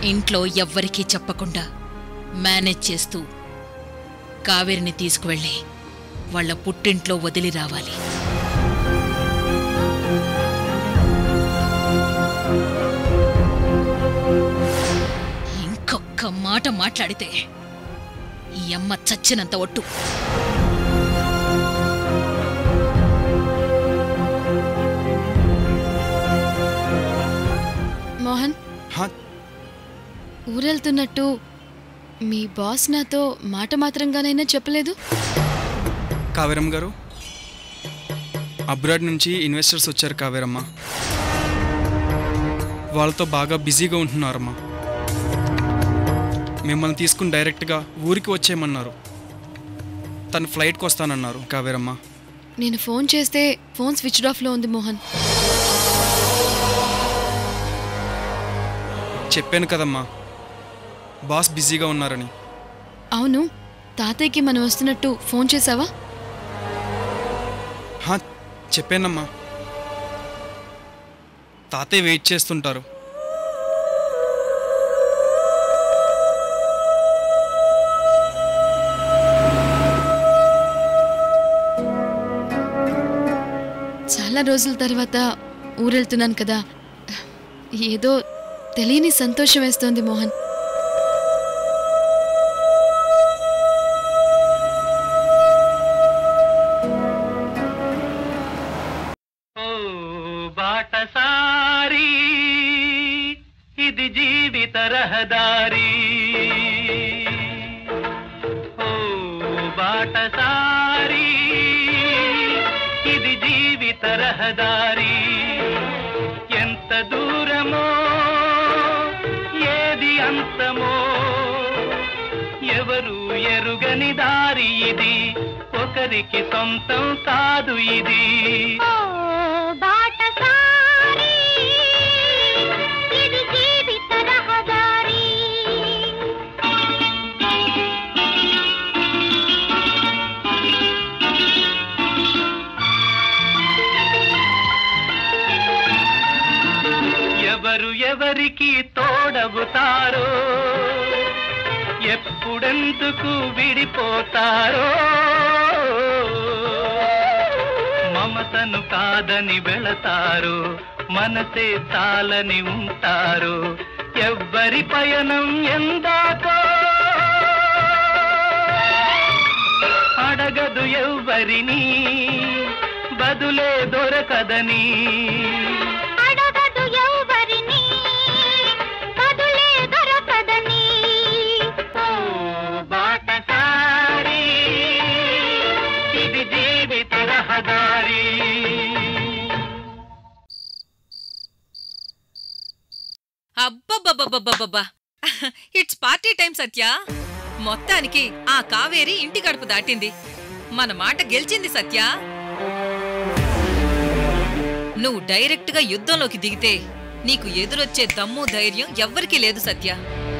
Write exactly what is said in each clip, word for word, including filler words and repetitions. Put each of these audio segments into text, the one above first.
ఇంట్లో ఎవ్వరికీ చెప్పకుండా మేనేజ్ చేస్తూ కావేరిని తీసుకువెళ్ళి వాళ్ళ పుట్టింట్లో వదిలి రావాలి. ఇంకొక్క మాట మాట్లాడితే ఈ అమ్మ చచ్చినంత ఒట్టు. మోహన్, ఊరెళ్తున్నట్టు మీ బాస్ నాతో మాట మాత్రంగానైనా చెప్పలేదు? కావేరమ్మ గారు, అబ్రాడ్ నుంచి ఇన్వెస్టర్స్ వచ్చారు కావేరమ్మ. వాళ్ళతో బాగా బిజీగా ఉంటున్నారమ్మా. మిమ్మల్ని తీసుకుని డైరెక్ట్గా ఊరికి వచ్చేయమన్నారు. తను ఫ్లైట్కి వస్తానన్నారు కావేరమ్మ. నేను ఫోన్ చేస్తే ఫోన్ స్విచ్డ్ ఆఫ్లో ఉంది మోహన్. చెప్పాను కదమ్మా, బాస్ బిజీగా ఉన్నారని. అవును, తాతయ్యకి మనం వస్తున్నట్టు ఫోన్ చేసావా? చెప్పానమ్మా. తాతయ్య వెయిట్ చేస్తుంటారు. చాలా రోజుల తర్వాత ఊరెళ్తున్నాను కదా, ఏదో తెలియని సంతోషం వేస్తోంది మోహన్. బాటసారి ఇది జీవిత రహదారి, ఓ బాటసారి ఇది జీవిత రహదారి. ఎంత దూరమో ఏది అంతమో ఎవరు ఎరుగని దారి ఇది, ఒకరికి సొంతం కాదు ఇది. ఎవరు ఎవరికి తోడవుతారో, ఎప్పుడెందుకు విడిపోతారో, మమతను కాదని వెళతారు, మనసే చాలని ఉంటారు. ఎవ్వరి పయనం ఎందాకో అడగదు ఎవ్వరిని, బదులే దొరకదని. అబ్బబ్బబ్బబ్బబ్బబ్బా, ఇట్స్ పార్టీ టైం సత్య. మొత్తానికి ఆ కావేరి ఇంటి గడుపు దాటింది. మన మాట గెలిచింది సత్య. నువ్వు డైరెక్ట్ గా యుద్ధంలోకి దిగితే నీకు ఎదురొచ్చే దమ్ము ధైర్యం ఎవ్వరికీ లేదు సత్య.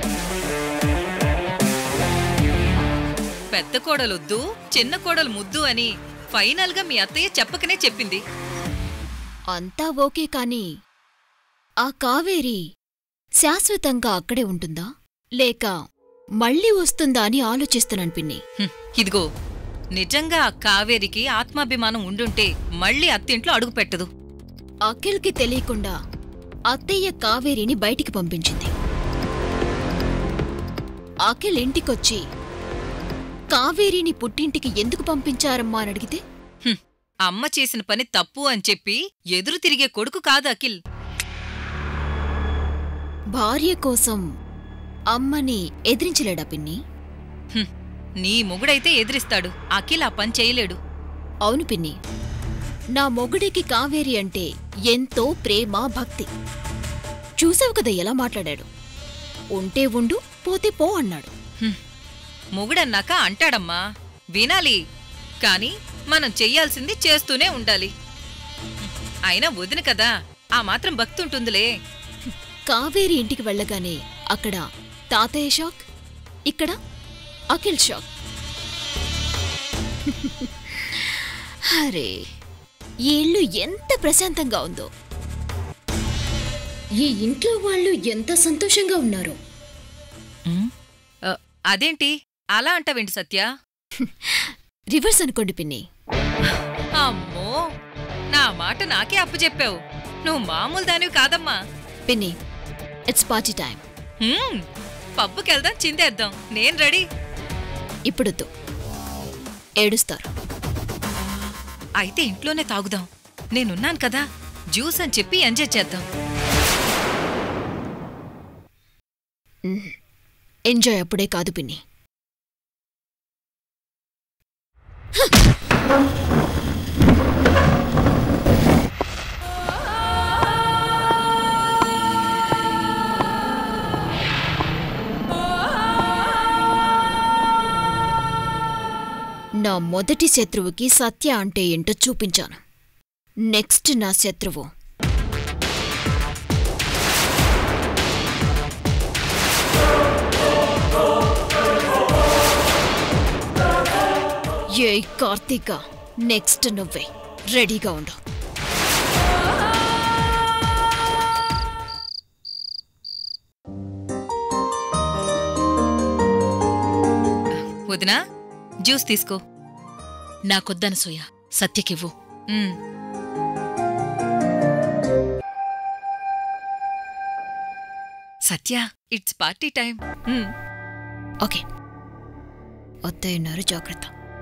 పెద్ద కోడలొద్దు, చిన్న కోడలు ముద్దు అని ఫైనల్ గా మీ అత్తయ్య చెప్పకనే చెప్పింది. అంతా ఓకే, కాని ఆ కావేరి శాశ్వతంగా అక్కడే ఉంటుందా లేక మళ్ళీ వస్తుందా అని ఆలోచిస్తున్నాను పిన్ని. ఇదిగో, నిజంగా ఆ కావేరికి ఆత్మాభిమానం ఉండుంటే మళ్ళీ అత్తింట్లో అడుగు పెట్టదు. అఖిల్కి తెలియకుండా అత్తయ్య కావేరిని బయటికి పంపించింది. అఖిల్ ఇంటికొచ్చి కావేరిని పుట్టింటికి ఎందుకు పంపించారమ్మా అని అడిగితే, అమ్మ చేసిన పని తప్పు అని చెప్పి ఎదురు తిరిగే కొడుకు కాదు అఖిల్. భార్య కోసం అమ్మని ఎదిరించలేడా పిన్ని? నీ మొగుడైతే ఎదిరిస్తాడు, అఖిల్ ఆ పని చేయలేడు. అవును పిన్ని, నా మొగుడికి కావేరి అంటే ఎంతో ప్రేమ భక్తి. చూసావు కదా ఎలా మాట్లాడాడు. ఉంటే ఉండు, పోతే పో అన్నాడు. మొగుడన్నాక అంటాడమ్మా, వినాలి. కాని మనం చెయ్యాల్సింది చేస్తూనే ఉండాలి. అయినా వదిన కదా, ఆ మాత్రం భక్తి ఉంటుందిలే. కావేరి ఇంటికి వెళ్ళగానే అక్కడ తాతయ్య షాక్, ఇక్కడ అఖిల్ షాక్. అరే, ఈ ఇల్లు ఎంత ప్రశాంతంగా ఉందో, ఈ ఇంట్లో వాళ్ళు ఎంత సంతోషంగా ఉన్నారో. ఆ, అదేంటి అలా అంటావేంటి సత్య? రివర్స్ అనుకోండి పిన్ని. అమ్మో, నా మాట నాకే అప్పచెప్పావు. నువ్వు మామూలు దానివి కాదమ్మా. పిన్ని, ఇట్స్ పార్టీ టైం. హ్మ్, పబ్బుకెళ్దాం, చిందేద్దాం. నేను రెడీ. ఇప్పుడొద్దు, ఏడుస్తారు. అయితే ఇంట్లోనే తాగుదాం. నేనున్నాను కదా, జ్యూస్ అని చెప్పి ఎంజాయ్ చేద్దాం. ఎంజాయ్ అప్పుడే కాదు పిన్ని. నా మొదటి శత్రువుకి సత్య అంటే ఏంటో చూపించాను. నెక్స్ట్ నా శత్రువు ఏ కార్తీక. నెక్స్ట్ నువ్వే. రెడీగా ఉండు. వదినా, జ్యూస్ తీసుకో. నాకొద్దనసూయ, సత్యకివ్వు. ఉమ్. Satya, it's party time. ఉమ్. ఓకే, వద్దన్నారు, జాగ్రత్త.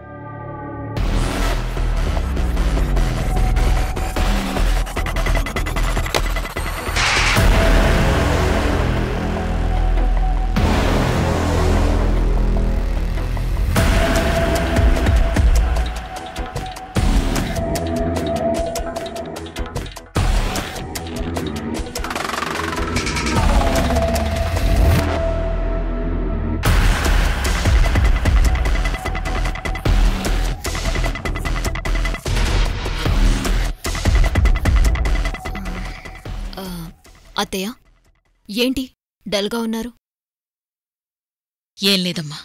అత్తయ్య, ఏంటి డల్గా ఉన్నారు? ఏం లేదమ్మా.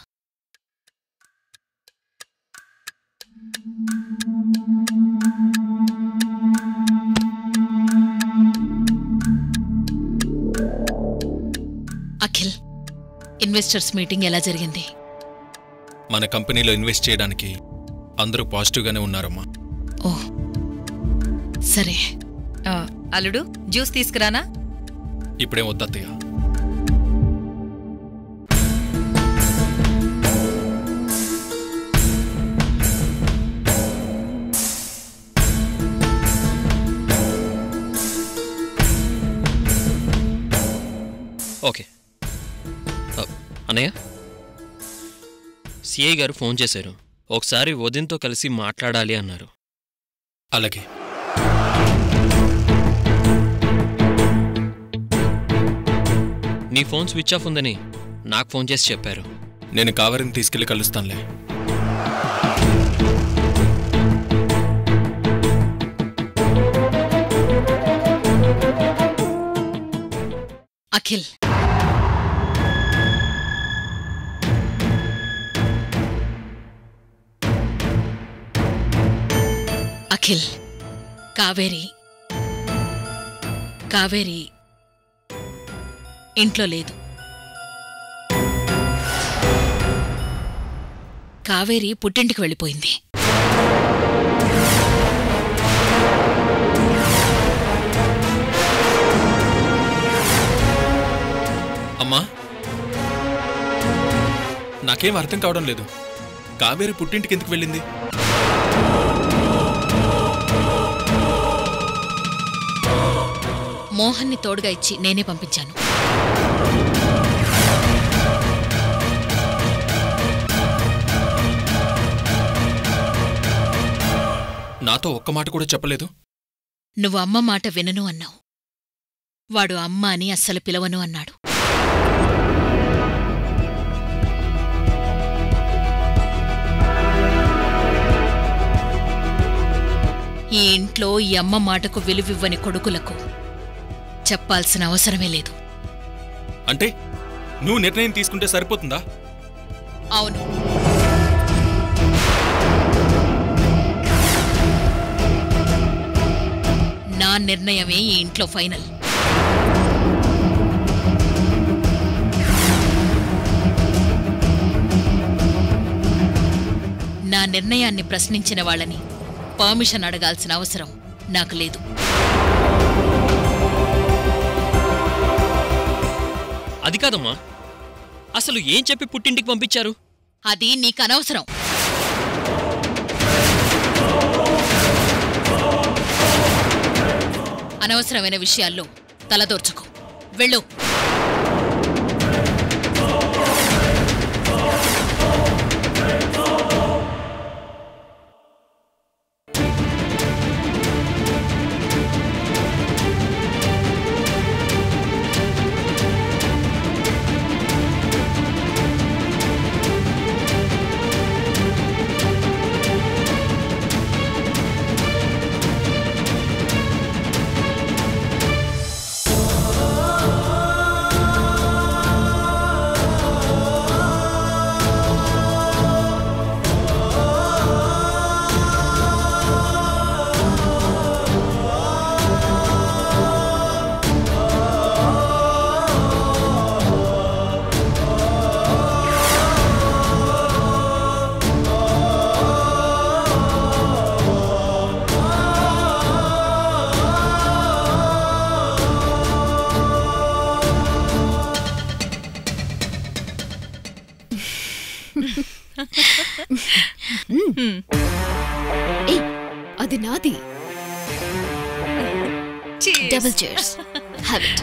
అఖిల్, ఇన్వెస్టర్స్ మీటింగ్ ఎలా జరిగింది? మన కంపెనీలో ఇన్వెస్ట్ చేయడానికి అందరూ పాజిటివ్గానే ఉన్నారమ్మా. ఓ సరే. ఆ, అల్లుడు, జ్యూస్ తీసుకురానా? ఇప్పుడేం వద్దత్తయ్య. ఓకే అన్నయ్య, సిఐ గారు ఫోన్ చేశారు. ఒకసారి వదిన్తో కలిసి మాట్లాడాలి అన్నారు. అలాగే. నీ ఫోన్ స్విచ్ ఆఫ్ ఉందని నాకు ఫోన్ చేసి చెప్పారు. నేను కావేరిని తీసుకెళ్లి కలుస్తానులే. అఖిల్, అఖిల్, కావేరి కావేరి ఇంట్లో లేదు. కావేరి పుట్టింటికి వెళ్ళిపోయింది. అమ్మా, నాకేం అర్థం కావడం లేదు. కావేరి పుట్టింటికి ఎందుకు వెళ్ళింది? మోహన్ని తోడుగా ఇచ్చి నేనే పంపించాను. నాతో ఒక్క మాట కూడా చెప్పలేదు. నువ్వు అమ్మ మాట వినను అన్నావు. వాడు అమ్మ అని అస్సలు పిలవను అన్నాడు. ఈ ఇంట్లో ఈ అమ్మ మాటకు విలువివ్వని కొడుకులకు చెప్పాల్సిన అవసరమే లేదు. అంటే నువ్వు నిర్ణయం తీసుకుంటే సరిపోతుందా? అవును. నా నిర్ణయమే ఈ ఇంట్లో ఫైనల్. నిర్ణయాన్ని ప్రశ్నించిన వాళ్ళని పర్మిషన్ అడగాల్సిన అవసరం నాకు లేదు. అది కాదమ్మా, అసలు ఏం చెప్పి పుట్టింటికి పంపించారు? అది నీకనవసరం. అనవసరమైన విషయాల్లో తలదోర్చుకో. వెళ్ళు. అది నాది. Double cheers. Have it.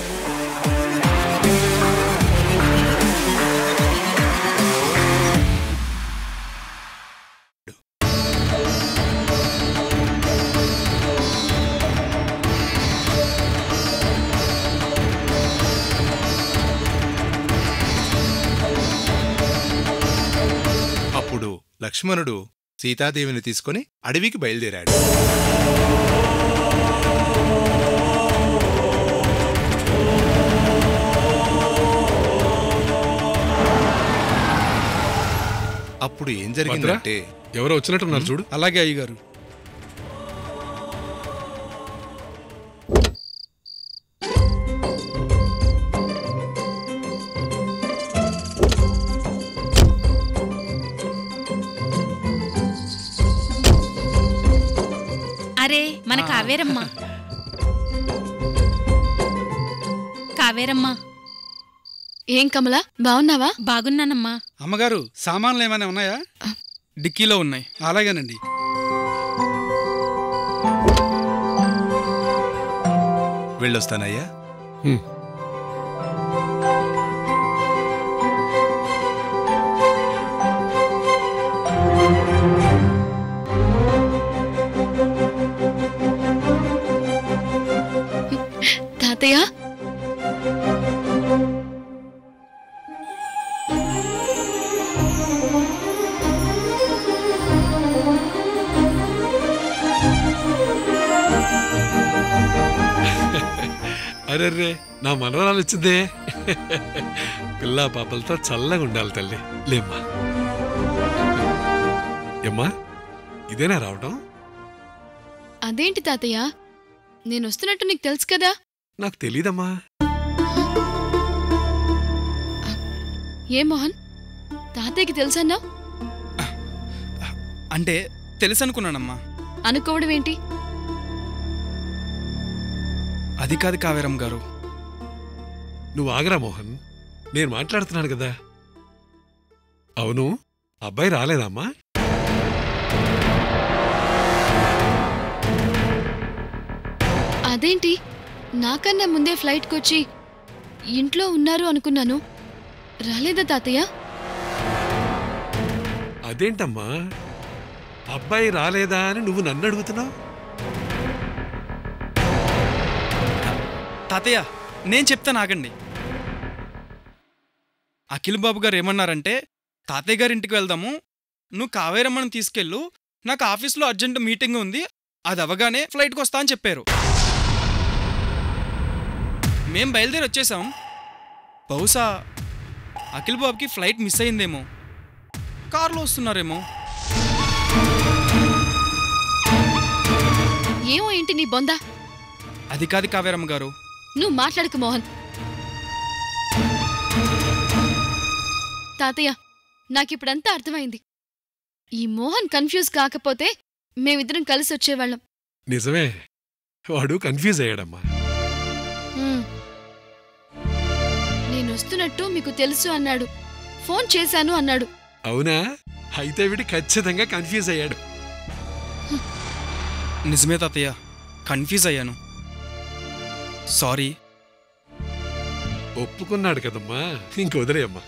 అప్పుడు లక్ష్మణుడు సీతాదేవిని తీసుకుని అడవికి బయలుదేరాడు. అప్పుడు ఏం జరిగిందంటే ఎవరో వచ్చినట్టున్నారు చూడు. అలాగే అయ్యగారు. అరే మన కావేరమ్మ. కావేరమ్మ, ఏం కమలా, బాగున్నావా? బాగున్నానమ్మా. అమ్మగారు, సామాన్లు ఏమైనా ఉన్నాయా? డిక్కీలో ఉన్నాయి. అలాగేనండి. వెళ్ళొస్తానయ్యా. తాతయ్య, అరెర్రే, నా మనవరాలు వచ్చిందే. పిల్లా పాపలతో చల్లగా ఉండాలి తల్లి. లేమ్మా. ఏమ్మా, ఇదేనా రావటం? అదేంటి తాతయ్య, నేను వస్తున్నట్టు నీకు తెలుసు కదా? నాకు తెలీదమ్మా. ఏ మోహన్, తాతయ్యకి తెలుసన్నావు? అంటే తెలుసనుకున్నానమ్మా. అనుకోవడం ఏంటి? అది కాదు కావేరం గారు. నువ్వు ఆగరా మోహన్, నేను మాట్లాడుతున్నాను కదా. అవును, అబ్బాయి రాలేదమ్మా? అదేంటి, నాకన్నా ముందే ఫ్లైట్కొచ్చి ఇంట్లో ఉన్నారు అనుకున్నాను. రాలేదా తాతయ్య? అదేంటమ్మా, అబ్బాయి రాలేదా అని నువ్వు నన్ను అడుగుతున్నావు? తాతయ్య, నేను చెప్తాను, ఆగండి. అఖిల్ బాబు గారు ఏమన్నారంటే, తాతయ్య గారి ఇంటికి వెళ్దాము, నువ్వు కావేరమ్మను తీసుకెళ్ళు, నాకు ఆఫీస్లో అర్జెంట్ మీటింగ్ ఉంది, అది అవగానే ఫ్లైట్కి వస్తా అని చెప్పారు. మేం బయలుదేరి వచ్చేసాం. బహుశా అఖిల్ బాబుకి ఫ్లైట్ మిస్ అయిందేమో, కారులో వస్తున్నారేమో. ఏమో ఏంటి నీ బొందా? అది కాదు కావేరమ్మ గారు. నువ్వు మాట్లాడకు మోహన్. తాతయ్య, నాకిప్పుడంతా అర్థమైంది. ఈ మోహన్ కన్ఫ్యూజ్ కాకపోతే మేమిద్దరం కలిసి వచ్చేవాళ్ళం. నిజమే, వాడు కన్ఫ్యూజ్ అయ్యాడమ్మా. హ్మ్. నేనొస్తున్నట్టు మీకు తెలుసు అన్నాడు, ఫోన్ చేశాను అన్నాడు. అవునా? అయితే వీడి ఖచ్చితంగా కన్ఫ్యూజ్ అయ్యాడు. నిజమే తాతయ్య, కన్ఫ్యూజ్ అయ్యాను. సారీ. ఒప్పుకున్నాడు కదమ్మా, ఇంక వదిలేయమ్మా.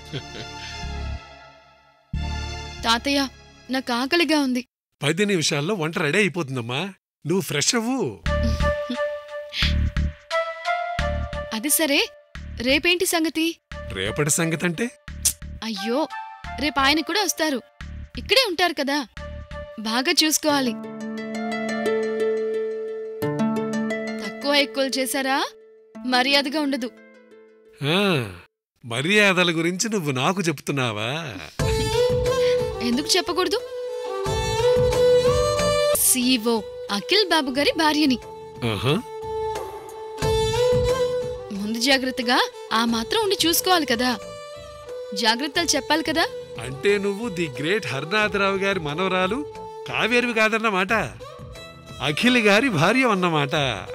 తాతయ్య, నాకు ఆకలిగా ఉంది. పది నిమిషాల్లో వంట రెడీ అయిపోతుందమ్మా, నువ్వు ఫ్రెష్ అవ్వు. అది సరే, రేపేంటి సంగతి? రేపటి సంగతి అంటే? అయ్యో, రేపు ఆయన కూడా వస్తారు. ఇక్కడే ఉంటారు కదా, బాగా చూసుకోవాలి. తక్కువ ఎక్కువలు చేశారా మర్యాదగా ఉండదు. ఆ, మర్యాదల గురించి నువ్వు నాకు చెప్తున్నావా? ఎందుకు చెప్పకూడదు? సీఓ అఖిల్ బాబు గారి భార్యని. ఆహా. ముందు జాగ్రత్తగా ఆ మాత్రం ఉండి చూసుకోవాలి కదా, జాగ్రత్తలు చెప్పాలి కదా. అంటే నువ్వు ది గ్రేట్ హరినాథరావు గారి మనవరాలు కావేరివి కాదన్నమాట, అఖిల్ గారి భార్య అన్నమాట.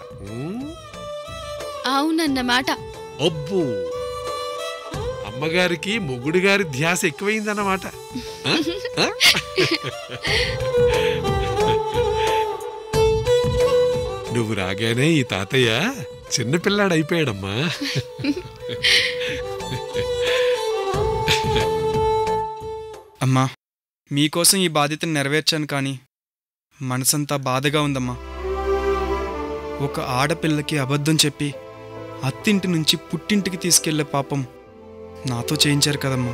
అవునన్నమాట. అబ్బో, అమ్మగారికి మొగుడు గారి ధ్యాస ఎక్కువైందన్నమాట. నువ్వు రాగానే ఈ తాతయ్య చిన్నపిల్లాడైపోయాడమ్మా. అమ్మా, మీకోసం ఈ బాధ్యతను నెరవేర్చాను, కానీ మనసంతా బాధగా ఉందమ్మా. ఒక ఆడపిల్లకి అబద్ధం చెప్పి అత్తింటి నుంచి పుట్టింటికి తీసుకెళ్లే పాపం నాతో చేయించారు కదమ్మా.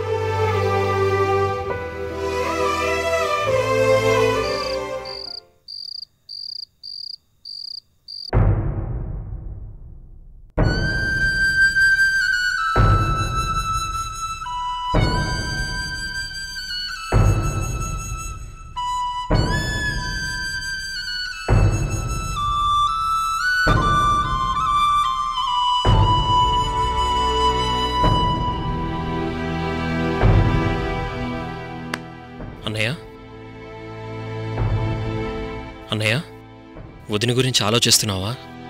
అన్నయ్య, అన్నయ్య, వదిన గురించి ఆలోచిస్తున్నావా?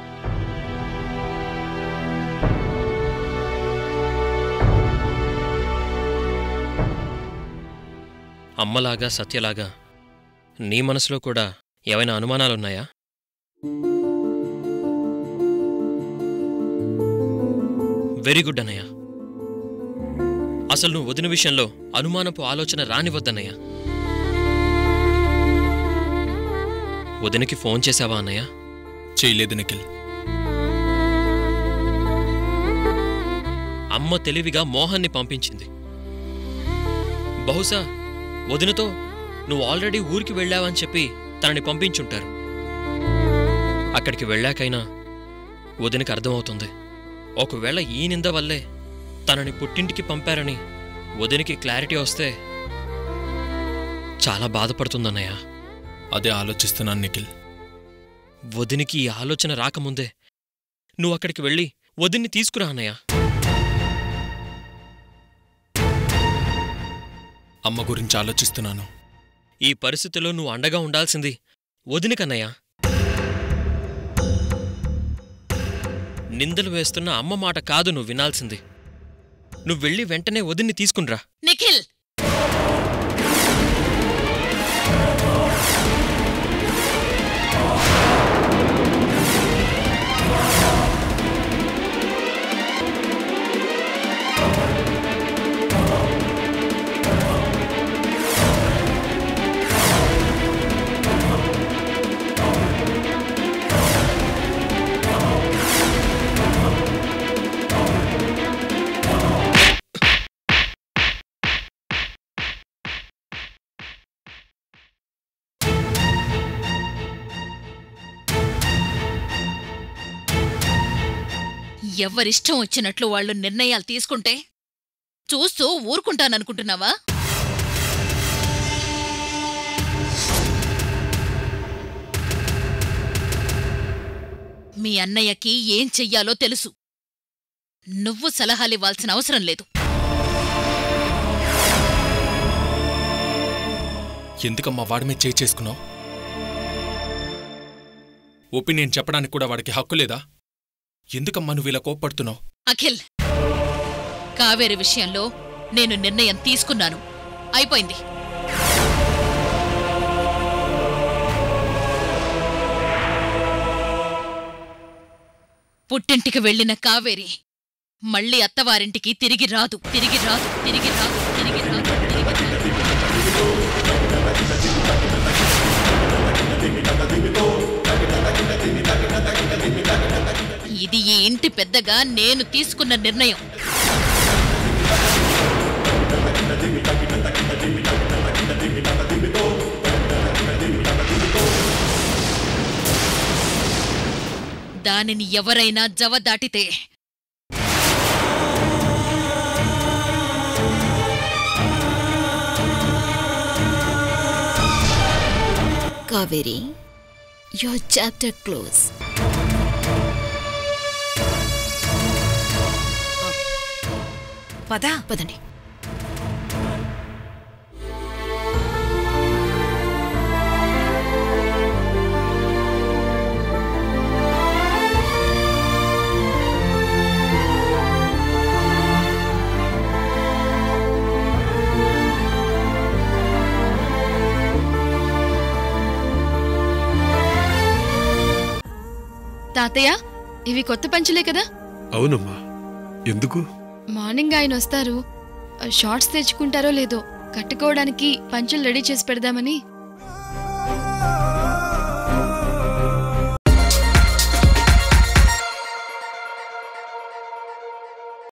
అమ్మలాగా సత్యలాగా నీ మనసులో కూడా ఏవైనా అనుమానాలున్నాయా? వెరీ గుడ్ అన్నయ్య. అసలు నువ్వు వదిన విషయంలో అనుమానపు ఆలోచన రానివద్దన్నయ్య. వదినకి ఫోన్ చేశావా అన్నయ్య? చేయలేదు నిఖిల్. అమ్మ తెలివిగా మోహన్ని పంపించింది. బహుశా వదినతో నువ్వు ఆల్రెడీ ఊరికి వెళ్ళావని చెప్పి తనని పంపించుంటారు. అక్కడికి వెళ్ళాకైనా వదినకి అర్థమవుతుంది, ఒకవేళ ఈ నింద వల్లే తనని పుట్టింటికి పంపారని వదినికి క్లారిటీ వస్తే చాలా బాధపడుతుందన్నయ్య. అదే ఆలోచిస్తున్నాను నిఖిల్. వదినికి ఈ ఆలోచన రాకముందే నువ్వు అక్కడికి వెళ్ళి వదిన్ని తీసుకురా అన్నయ్య. అమ్మ గురించి ఆలోచిస్తున్నాను. ఈ పరిస్థితిలో నువ్వు అండగా ఉండాల్సింది వదినికన్నయ్య. నిందలు వేస్తున్న అమ్మ మాట కాదు నువ్వు వినాల్సింది. నువ్వు వెళ్ళి వెంటనే వదిన్ని తీసుకునిరా. నిఖిల్, ఎవరిష్టం వచ్చినట్లు వాళ్ళు నిర్ణయాలు తీసుకుంటే చూస్తూ ఊరుకుంటాననుకుంటున్నావా? మీ అన్నయ్యకి ఏం చెయ్యాలో తెలుసు. నువ్వు సలహాలివ్వాల్సిన అవసరం లేదు. ఎందుకమ్మా వాడి మీద చేయి చేసుకున్నావు? ఒపీనియన్ చెప్పడానికి కూడా వాడికి హక్కు లేదా? ఎందుకమ్మా నువ్వు ఇలా కోప్పడుతున్నావు? అఖిల్, కావేరి విషయంలో నేను నిర్ణయం తీసుకున్నాను. అయిపోయింది. పుట్టింటికి వెళ్లిన కావేరి మళ్ళీ అత్తవారింటికి తిరిగి రాదు తిరిగి రాదు తిరిగి రాదు తిరిగి రాదు తిరిగి రాదు. ఇది ఈ ఇంటి పెద్దగా నేను తీసుకున్న నిర్ణయం. దానిని ఎవరైనా జవదాటితే కావేరి, your chapter close. పదా పదండి. తాతయ్య, ఇవి కొత్త పంచులే కదా? అవునమ్మా. ఎందుకు? మార్నింగ్ ఆయన వస్తారు. షార్ట్స్ తెచ్చుకుంటారో లేదో కట్టుకోవడానికి పంచులు రెడీ చేసి పెడదామని.